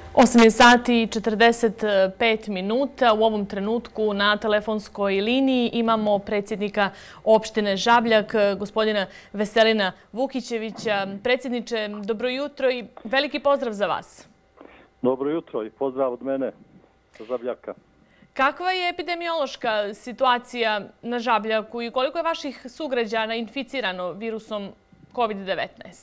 8 je sati i 45 minuta. U ovom trenutku na telefonskoj liniji imamo predsjednika opštine Žabljak, gospodina Veselina Vukićevića. Predsjedniče, dobro jutro i veliki pozdrav za vas. Dobro jutro i pozdrav od mene sa Žabljaka. Kakva je epidemiološka situacija na Žabljaku i koliko je vaših sugrađana inficirano virusom COVID-19?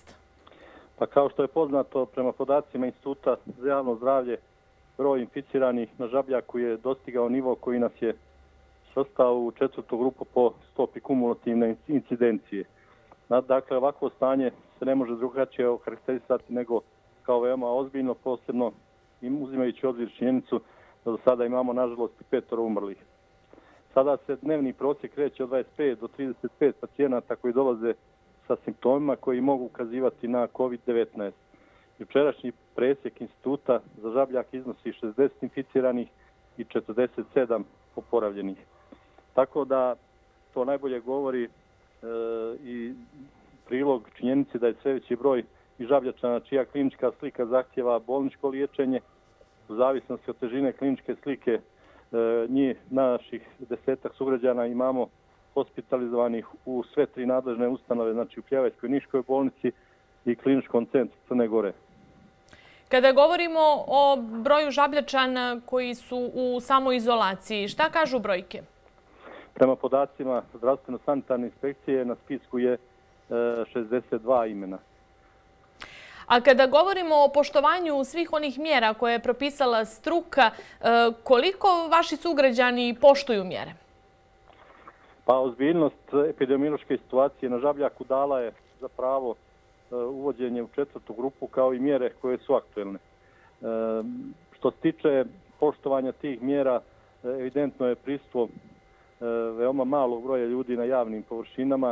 Pa kao što je poznato, prema podacima Instituta za javno zdravlje, broj inficiranih na Žabljaku je dostigao nivo koji nas je svrstao u četvrtu grupu po stopi kumulativne incidencije. Dakle, ovakvo stanje se ne može drugačije okarakterisati nego kao veoma ozbiljno, posebno uzimajući u obzir činjenicu da do sada imamo, nažalost, 5 umrlih. Sada se dnevni prosjek kreće od 25 do 35 pacijenata koji dolaze sa simptomima koji mogu ukazivati na COVID-19. Jučerašnji presjek instituta za Žabljak iznosi 60 inficiranih i 47 oporavljenih. Tako da to najbolje govori i prilog činjenici da je sve veći broj i Žabljačana čija klinička slika zahtjeva bolničko liječenje. U zavisnosti od težine kliničke slike njih naših 10 sugrađana imamo hospitalizovanih u sve 3 nadležne ustanove, znači u Pljevajskoj Niškoj bolnici i Kliničkom centru Crne Gore. Kada govorimo o broju Žabljačana koji su u samoizolaciji, šta kažu brojke? Prema podacima zdravstveno-sanitarne inspekcije na spisku je 62 imena. A kada govorimo o poštovanju svih onih mjera koje je propisala struka, koliko vaši sugrađani poštuju mjere? Pa ozbiljnost epidemiološke situacije na Žabljaku dala je za pravo uvođenje u četvrtu grupu kao i mjere koje su aktuelne. Što se tiče poštovanja tih mjera, evidentno je prisustvo veoma malog broja ljudi na javnim površinama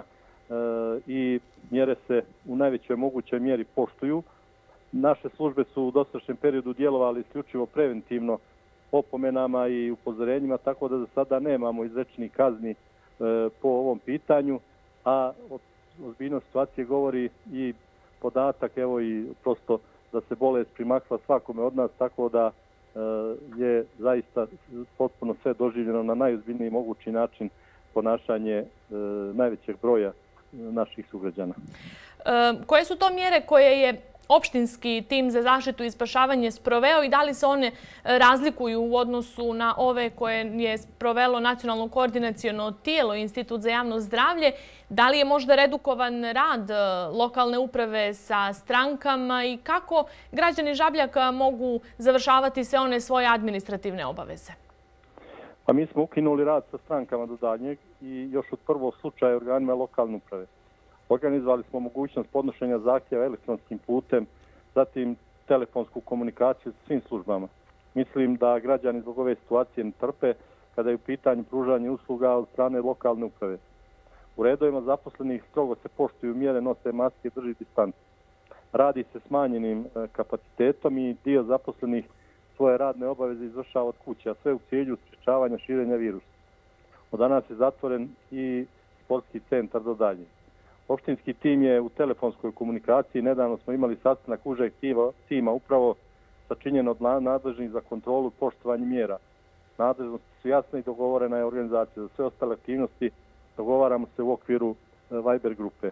i mjere se u najvećoj mogućoj mjeri poštuju. Naše službe su u dosadašnjem periodu djelovali isključivo preventivno opomenama i upozorenjima, tako da za sada nemamo izrečenih kazni po ovom pitanju, a o ozbiljnosti situacije govori i podatak, evo i prosto da se bolest primakla svakome od nas, tako da je zaista potpuno sve doživljeno na najozbiljniji mogući način ponašanje najvećeg broja naših sugrađana. Koje su to mjere koje je opštinski tim za zaštitu i spašavanje sproveo i da li se one razlikuju u odnosu na ove koje je sprovelo Nacionalno koordinaciono tijelo Institut za javno zdravlje? Da li je možda redukovan rad lokalne uprave sa strankama i kako građani Žabljaka mogu završavati sve one svoje administrativne obaveze? Pa mi smo ukinuli rad sa strankama do daljnjeg i još od prvog slučaja organima lokalne uprave. Organizovali smo mogućnost podnošenja zahtjeva elektronskim putem, zatim telefonsku komunikaciju sa svim službama. Mislim da građani zbog ove situacije ne trpe kada je u pitanju pružanje usluga od strane lokalne uprave. U redovima zaposlenih strogo se poštuju mjere, nose maske i drži distancu. Radi se smanjenim kapacitetom i dio zaposlenih svoje radne obaveze izvršava od kuće, a sve u cilju sprječavanja širenja virusa. Od danas je zatvoren i sportski centar do dalje. Opštinski tim je u telefonskoj komunikaciji. Nedavno smo imali sastanak užeg tima upravo sačinjen od nadležnih za kontrolu i poštovanje mjera. Nadležnosti su jasne i dogovorena je organizacija. Za sve ostale aktivnosti dogovaramo se u okviru Viber grupe.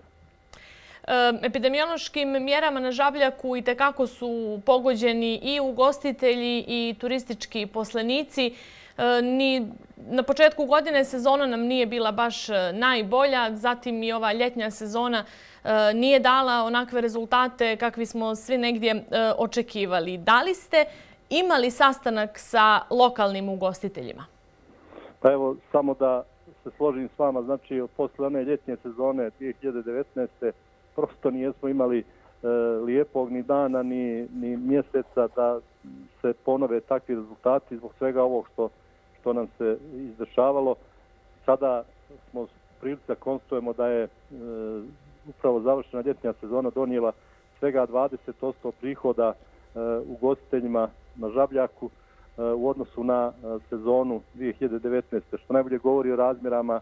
Epidemiološkim mjerama na Žabljaku itekako su pogođeni i ugostitelji i turistički poslenici. Ni na početku godine sezona nam nije bila baš najbolja, zatim i ova ljetnja sezona nije dala onakve rezultate kakvi smo svi negdje očekivali. Da li ste imali sastanak sa lokalnim ugostiteljima? Pa evo, samo da se složim s vama, znači posle one ljetnje sezone 2019. prosto nijesmo imali lijepog ni dana, ni mjeseca da se ponove takvi rezultati zbog svega ovog što nam se izdešavalo. Sada smo prilici da konstatujemo da je upravo završena ljetnja sezona donijela svega 20% prihoda ugostiteljima na Žabljaku u odnosu na sezonu 2019. što najbolje govori o razmjerama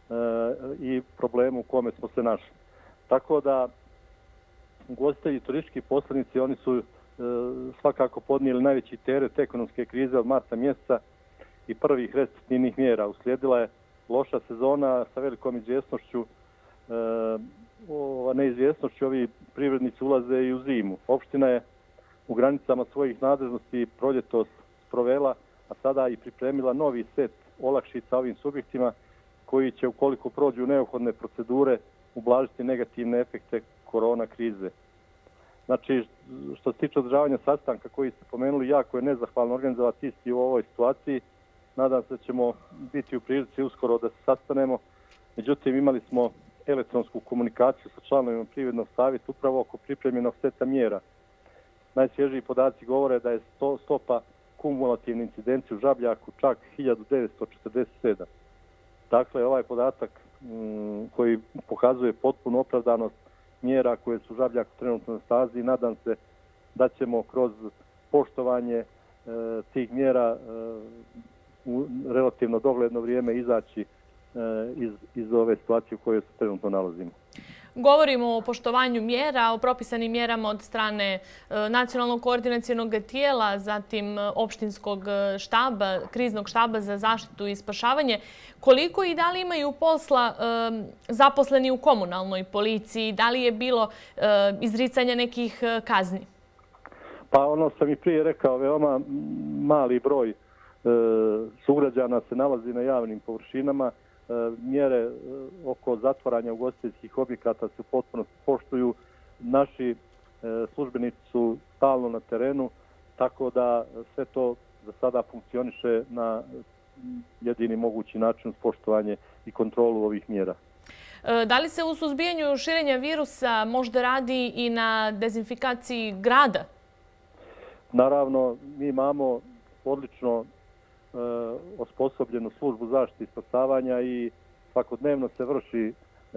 i problemu u kome smo se našli. Tako da ugostitelji i turistički posrednici, oni su svakako podnijeli najveći teret ekonomske krize od marta mjeseca i prvih restriktivnih mjera. Uslijedila je loša sezona sa velikom izvjesnošću. Neizvjesnošću ovi privrednici ulaze i u zimu. Opština je u granicama svojih nadležnosti proljetos sprovela, a sada i pripremila novi set olakšica ovim subjektima koji će, ukoliko prođu neophodne procedure, ublažiti negativne efekte korona krize. Znači, što se tiče održavanja sastanka koji ste pomenuli, jako je nezahvalno organizovati isti u ovoj situaciji. Nadam se da ćemo biti u prilici uskoro da se sastanemo. Međutim, imali smo elektronsku komunikaciju sa članovima privrednog savjeta upravo oko pripremljenog seta mjera. Najsvježiji podaci govore da je stopa kumulativne incidencije u Žabljaku čak 1947. Dakle, ovaj podatak koji pokazuje potpunu opravdanost mjera koje su u Žabljaku trenutno na snazi i nadam se da ćemo kroz poštovanje tih mjera u relativno dogledno vrijeme izaći iz ove situacije u kojoj se trenutno nalazimo. Govorimo o poštovanju mjera, o propisanim mjerama od strane nacionalnog koordinacionog tijela, zatim opštinskog štaba, kriznog štaba za zaštitu i spašavanje. Koliko i da li imaju posla zaposleni u komunalnoj policiji? Da li je bilo izricanja nekih kazni? Pa ono sam i prije rekao, veoma mali broj sugrađana se nalazi na javnim površinama. Mjere oko zatvaranja ugostiteljskih objekata se potpuno poštuju. Naši službenici su stalno na terenu, tako da sve to za sada funkcioniše na jedini mogući način uz poštovanje i kontrolu ovih mjera. Da li se u suzbijanju širenja virusa možda radi i na dezinfikaciji grada? Naravno, mi imamo odlično osposobljenu službu zaštite i spasavanja i svakodnevno se vrši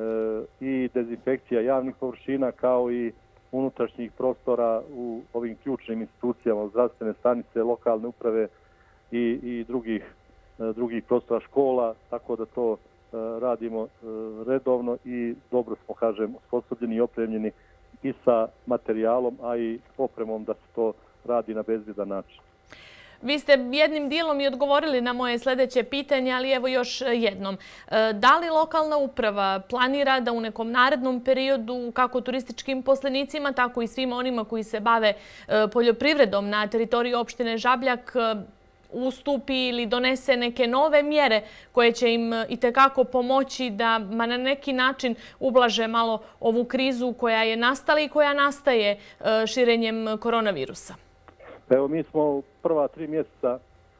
i dezinfekcija javnih površina kao i unutrašnjih prostora u ovim ključnim institucijama, zdravstvene stanice, lokalne uprave i drugih prostora škola, tako da to radimo redovno i dobro smo, kažem, osposobljeni i opremljeni i sa materijalom, a i opremom da se to radi na bezbjedan način. Vi ste jednim dijelom i odgovorili na moje sljedeće pitanje, ali evo još jednom. Da li lokalna uprava planira da u nekom narednom periodu, kako turističkim poslenicima, tako i svim onima koji se bave poljoprivredom na teritoriji opštine Žabljak, ustupi ili donese neke nove mjere koje će im itekako pomoći da na neki način ublaže malo ovu krizu koja je nastala i koja nastaje širenjem koronavirusa? Evo, mi smo u prva 3 mjeseca,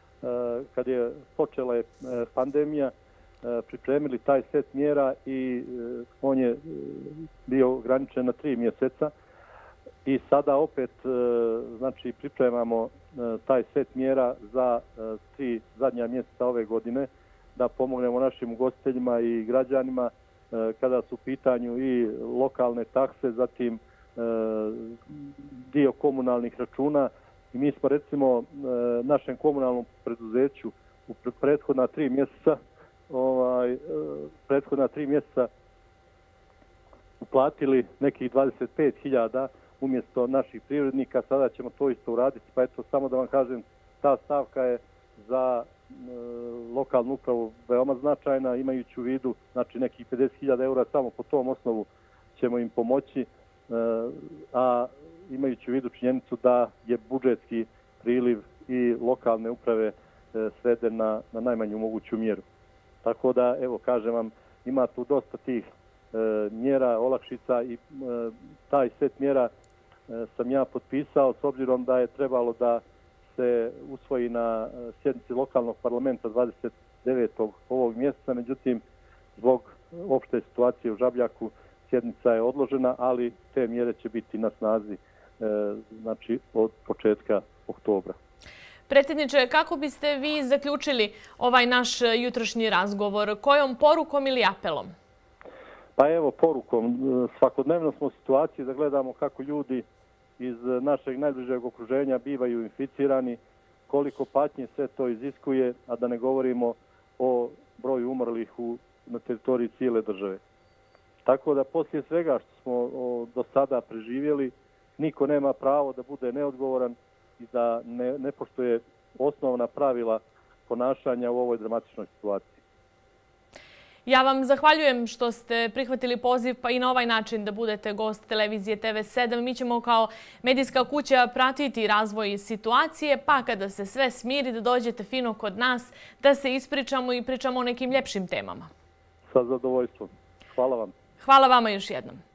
kad je počela pandemija, pripremili taj set mjera i on je bio ograničen na 3 mjeseca. I sada opet znači, pripremamo taj set mjera za 3 zadnja mjeseca ove godine da pomognemo našim ugostiteljima i građanima kada su u pitanju i lokalne takse, zatim dio komunalnih računa. I mi smo recimo našem komunalnom preduzeću u prethodna 3 mjeseca uplatili nekih 25.000 umjesto naših privrednika. Sada ćemo to isto uraditi, pa eto samo da vam kažem, ta stavka je za lokalnu upravu veoma značajna, imajući u vidu znači nekih 50.000 eura samo po tom osnovu ćemo im pomoći, a imajući u vidu činjenicu da je budžetski priliv i lokalne uprave sveden na najmanju moguću mjeru. Tako da, evo, kažem vam, ima tu dosta tih mjera, olakšica i taj set mjera sam ja potpisao s obzirom da je trebalo da se usvoji na sjednici lokalnog parlamenta 29. ovog mjeseca. Međutim, zbog opšte situacije u Žabljaku sjednica je odložena, ali te mjere će biti na snazi znači od početka oktobra. Predsjedniče, kako biste vi zaključili ovaj naš jutrošnji razgovor? Kojom porukom ili apelom? Pa evo, porukom. Svakodnevno smo u situaciji da gledamo kako ljudi iz našeg najbližeg okruženja bivaju inficirani, koliko patnje sve to iziskuje, a da ne govorimo o broju umrlih na teritoriji cijele države. Tako da poslije svega što smo do sada preživjeli, niko nema pravo da bude neodgovoran i da ne poštuje osnovna pravila ponašanja u ovoj dramatičnoj situaciji. Ja vam zahvaljujem što ste prihvatili poziv pa i na ovaj način da budete gost televizije TV7. Mi ćemo kao medijska kuća pratiti razvoj situacije, pa kada se sve smiri da dođete fino kod nas, da se ispričamo i pričamo o nekim ljepšim temama. Sa zadovoljstvom. Hvala vam. Hvala vama još jednom.